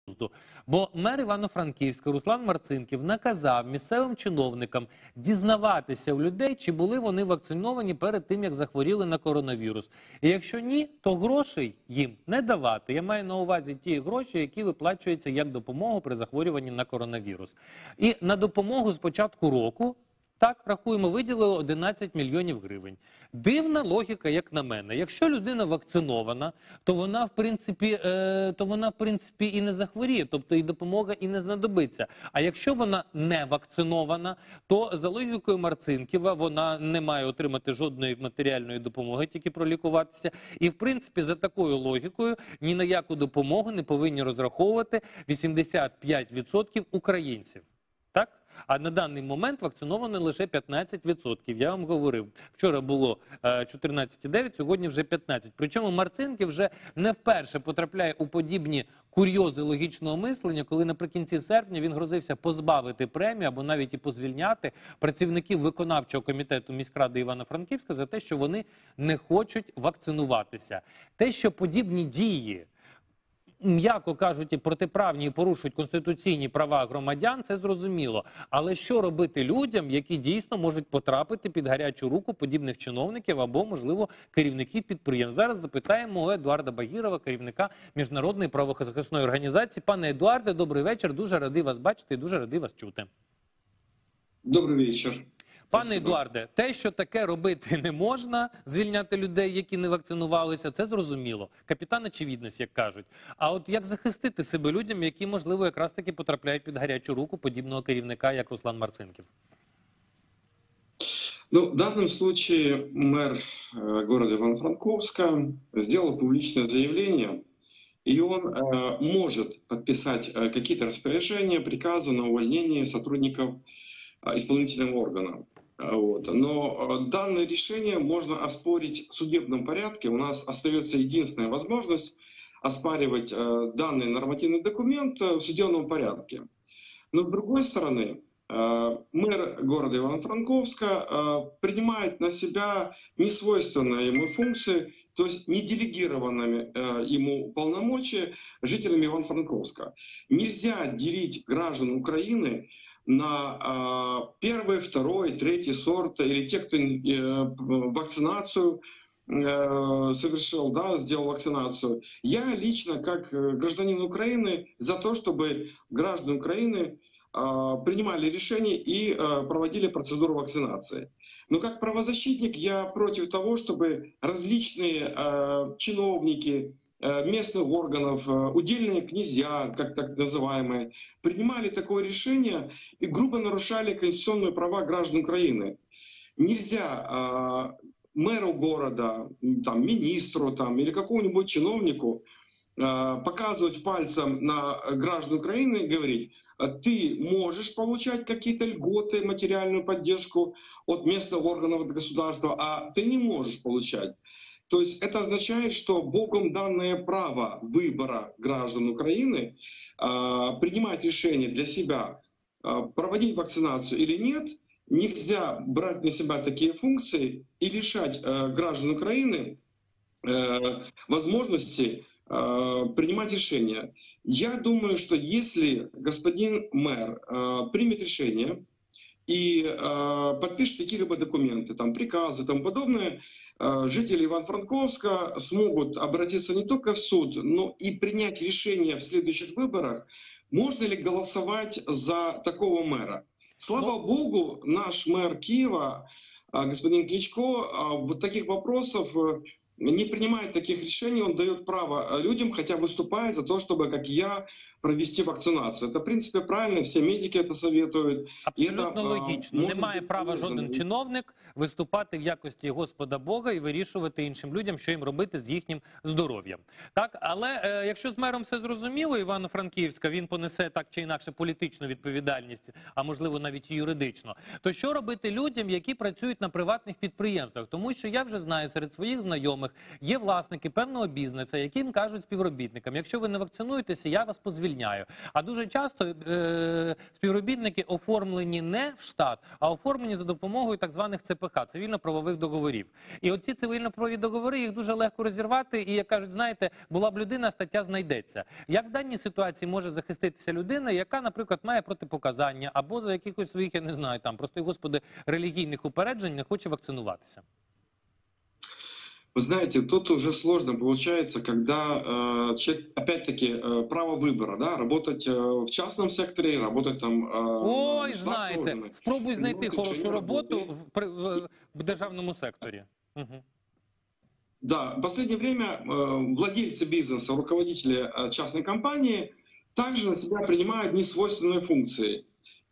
Бо мер Івано-Франківська Руслан Марцинків наказав місцевим чиновникам дізнаватися у людей, чи були вони вакциновані перед тим, як захворіли на коронавірус. І якщо ні, то грошей їм не давати. Я маю на увазі ті гроші, які виплачуються як допомогу при захворюванні на коронавірус. І на допомогу з початку року, так, рахуємо, виділили 11 мільйонів гривень. Дивна логіка, як на мене. Якщо людина вакцинована, то вона, в принципі, і не захворіє, тобто і допомога і не знадобиться. А якщо вона не вакцинована, то за логікою Марцинківа вона не має отримати жодної матеріальної допомоги, тільки пролікуватися. І, в принципі, за такою логікою ні на яку допомогу не повинні розраховувати 85% українців. Так? А на даний момент вакциновано лише 15%. Я вам говорив, вчора було 14,9, сьогодні вже 15%. Причому Марцинків вже не вперше потрапляє у подібні курйози логічного мислення, коли наприкінці серпня він грозився позбавити премії або навіть і позвільняти працівників виконавчого комітету міськради Івано-Франківська за те, що вони не хочуть вакцинуватися. Те, що подібні дії, м'яко кажучи, протиправні і порушують конституційні права громадян, це зрозуміло. Але що робити людям, які дійсно можуть потрапити під гарячу руку подібних чиновників або, можливо, керівників підприємств? Зараз запитаємо у Едуарда Багірова, керівника Міжнародної правозахисної організації. Пане Едуарде, добрий вечір. Дуже радий вас бачити і дуже радий вас чути. Добрий вечір. Пане Едуарде, те, що таке робити не можна, звільняти людей, які не вакцинувалися, це зрозуміло. Капітан очевидність, як кажуть. А от як захистити себе людям, які, можливо, якраз таки потрапляють під гарячу руку подібного керівника, як Руслан Марцинків? Ну, в данном случае мэр города Ивано-Франковска сделал публичное заявление, и он может подписать какие-то распоряжения, приказы на увольнение сотрудников исполнительного органа. Вот. Но данное решение можно оспорить в судебном порядке. У нас остается единственная возможность оспаривать данный нормативный документ в судебном порядке. Но с другой стороны, мэр города Ивано-Франковска принимает на себя несвойственные ему функции, то есть не делегированными ему полномочия жителям Ивано-Франковска. Нельзя делить граждан Украины на первый, второй, третий сорт, или те, кто вакцинацию совершил, да, сделал вакцинацию. Я лично, как гражданин Украины, за то, чтобы граждане Украины принимали решения и проводили процедуру вакцинации. Но как правозащитник я против того, чтобы различные чиновники местных органов, удельные князья, как так называемые, принимали такое решение и грубо нарушали конституционные права граждан Украины. Нельзя мэру города, там, министру там, или какому-нибудь чиновнику показывать пальцем на граждан Украины и говорить: ты можешь получать какие-то льготы, материальную поддержку от местных органов государства, а ты не можешь получать. То есть это означает, что Богом данное право выбора граждан Украины принимать решение для себя, проводить вакцинацию или нет, нельзя брать на себя такие функции и лишать граждан Украины возможности принимать решения. Я думаю, что если господин мэр примет решение и подпишет какие-либо документы, там, приказы и тому подобное, жители Ивано-Франковска смогут обратиться не только в суд, но и принять решение в следующих выборах, можно ли голосовать за такого мэра. Слава Богу, наш мэр Киева, господин Кличко, вот таких вопросов не принимает таких решений, он дает право людям, хотя выступает за то, чтобы, как я, провести вакцинацию. Это, в принципе, правильно, все медики это советуют. Абсолютно логічно. Не має права жоден чиновник виступати в якості Господа Бога і вирішувати іншим людям, що їм робити з їхнім здоров'ям. Так, але якщо з мером все зрозуміло, Івано-Франківська, він понесе так чи інакше політичну відповідальність, а можливо навіть і юридично, то що робити людям, які працюють на приватних підприємствах? Тому що я вже знаю серед своїх знайомих, знайомих, є власники певного бізнесу, яким кажуть співробітникам, якщо ви не вакцинуєтеся, я вас позвільняю. А дуже часто співробітники оформлені не в штат, а оформлені за допомогою так званих ЦПХ, цивільно-правових договорів. І оці цивільно-правові договори, їх дуже легко розірвати, і, як кажуть, знаєте, була б людина, стаття знайдеться. Як в даній ситуації може захиститися людина, яка, наприклад, має протипоказання, або за якихось своїх, я не знаю, там, просто, господи, релігійних упереджень не хоче вакцинуватися? Вы знаете, тут уже сложно получается, когда человек, опять-таки, право выбора, да, работать в частном секторе, работать там Ой, в знаєте, спробуй знайти хорошу роботу в державному секторі. Угу. Да, в последнее время владельцы бизнеса, руководители частной компании также на себя принимают несвойственные функции.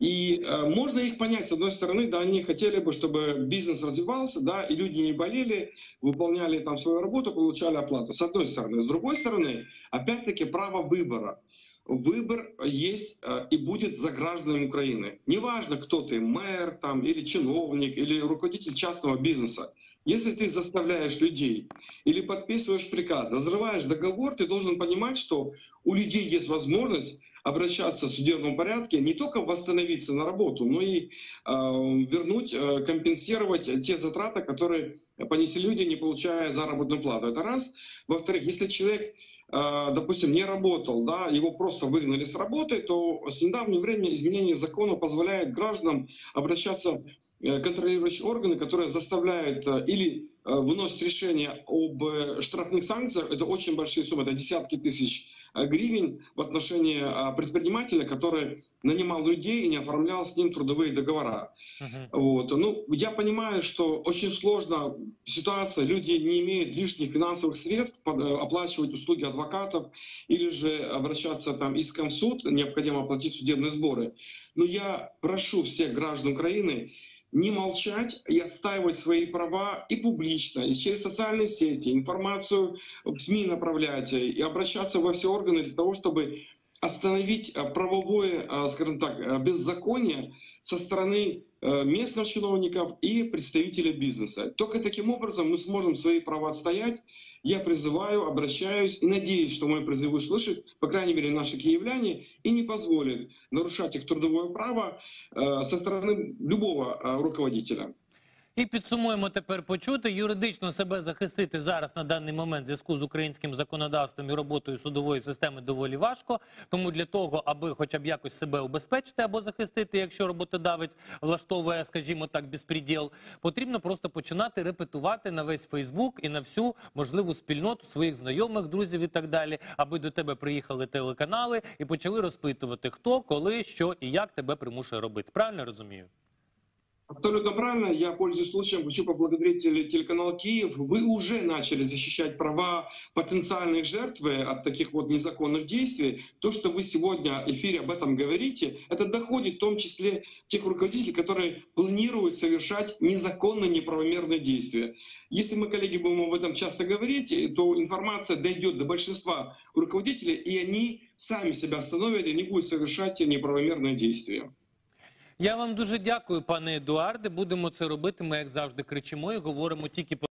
И можно их понять, с одной стороны, да, они хотели бы, чтобы бизнес развивался, да, и люди не болели, выполняли там свою работу, получали оплату, с одной стороны. С другой стороны, опять-таки, право выбора. Выбор есть и будет за гражданами Украины. Неважно, кто ты, мэр там, или чиновник, или руководитель частного бизнеса. Если ты заставляешь людей или подписываешь приказ, разрываешь договор, ты должен понимать, что у людей есть возможность обращаться в судебном порядке, не только восстановиться на работу, но и вернуть, компенсировать те затраты, которые понесли люди, не получая заработную плату. Это раз. Во-вторых, если человек, допустим, не работал, да, его просто выгнали с работы, то с недавнего времени изменение в закон позволяет гражданам обращаться в контролирующие органы, которые заставляют или выносят решение об штрафных санкциях. Это очень большие суммы, это десятки тысяч гривен в отношении предпринимателя, который нанимал людей и не оформлял с ним трудовые договора. Вот. Ну, я понимаю, что очень сложна ситуация, люди не имеют лишних финансовых средств оплачивать услуги адвокатов или же обращаться там иском в суд, необходимо оплатить судебные сборы. Но я прошу всех граждан Украины не молчать и отстаивать свои права и публично, и через социальные сети, информацию в СМИ направлять, и обращаться во все органы для того, чтобы остановить правовое, скажем так, беззаконие со стороны местных чиновников и представителей бизнеса. Только таким образом мы сможем свои права отстоять. Я призываю, обращаюсь и надеюсь, что мои призывы услышат, по крайней мере, наши киевляне, и не позволят нарушать их трудовое право со стороны любого руководителя. І підсумуємо тепер почути. Юридично себе захистити зараз на даний момент в зв'язку з українським законодавством і роботою судової системи доволі важко. Тому для того, аби хоча б якось себе убезпечити або захистити, якщо роботодавець влаштовує, скажімо так, безпреділ, потрібно просто починати репетувати на весь Фейсбук і на всю можливу спільноту своїх знайомих, друзів і так далі, аби до тебе приїхали телеканали і почали розпитувати, хто, коли, що і як тебе примушує робити. Правильно розумію? Абсолютно правильно. Я, пользуясь случаем, хочу поблагодарить телеканал «Киев». Вы уже начали защищать права потенциальных жертв от таких вот незаконных действий. То, что вы сегодня в эфире об этом говорите, это доходит в том числе тех руководителей, которые планируют совершать незаконные, неправомерные действия. Если мы, коллеги, будем об этом часто говорить, то информация дойдет до большинства руководителей, и они сами себя остановят и не будут совершать неправомерные действия. Я вам дуже дякую, пане Едуарде. Будемо це робити. Ми, як завжди, кричимо і говоримо тільки